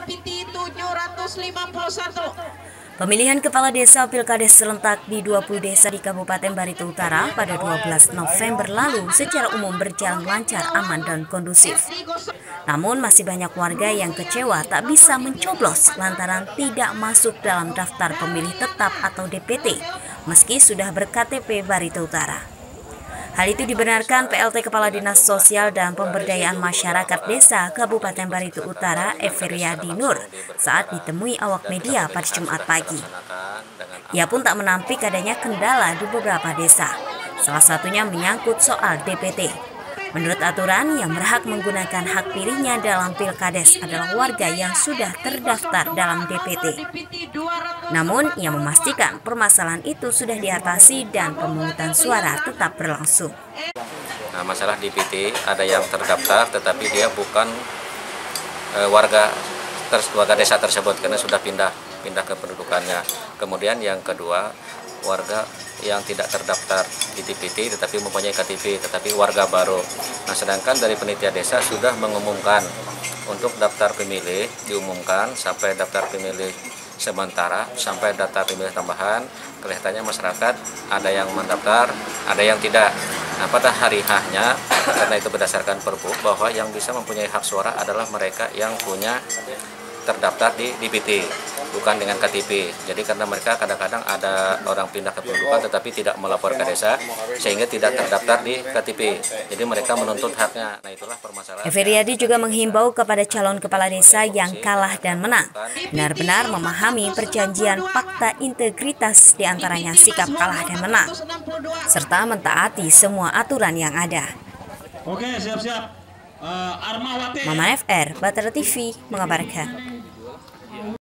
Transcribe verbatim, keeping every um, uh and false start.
Pemilihan Kepala Desa Pilkades serentak di dua puluh desa di Kabupaten Barito Utara pada dua belas November lalu secara umum berjalan lancar, aman, dan kondusif. Namun masih banyak warga yang kecewa tak bisa mencoblos lantaran tidak masuk dalam daftar pemilih tetap atau D P T meski sudah ber-K T P Barito Utara. Hal itu dibenarkan P L T Kepala Dinas Sosial dan Pemberdayaan Masyarakat Desa Kabupaten Barito Utara, Everyadi Nur, saat ditemui awak media pada Jumat pagi. Ia pun tak menampik adanya kendala di beberapa desa, salah satunya menyangkut soal D P T. Menurut aturan, yang berhak menggunakan hak pilihnya dalam Pilkades adalah warga yang sudah terdaftar dalam D P T. Namun, ia memastikan permasalahan itu sudah diatasi dan pemungutan suara tetap berlangsung. Nah, masalah D P T ada yang terdaftar tetapi dia bukan e, warga ter, warga desa tersebut karena sudah pindah pindah kependudukannya. Kemudian yang kedua, warga yang tidak terdaftar di D P T tetapi mempunyai K T P tetapi warga baru. Nah, sedangkan dari panitia desa sudah mengumumkan untuk daftar pemilih diumumkan sampai daftar pemilih sementara sampai daftar pemilih tambahan. Kelihatannya masyarakat ada yang mendaftar, ada yang tidak. Nah, pada hari H-nya karena itu berdasarkan Perpu bahwa yang bisa mempunyai hak suara adalah mereka yang punya terdaftar di D P T, bukan dengan K T P. Jadi karena mereka kadang-kadang ada orang pindah kependudukan tetapi tidak melapor ke desa sehingga tidak terdaftar di K T P. Jadi mereka menuntut haknya. Nah, itulah permasalahan. Everyadi juga menghimbau kepada calon kepala desa yang kalah dan menang benar-benar memahami perjanjian fakta integritas, diantaranya sikap kalah dan menang, serta mentaati semua aturan yang ada. Oke, siap-siap. Uh, Armawati. Mama F R, Batara T V mengabarkan.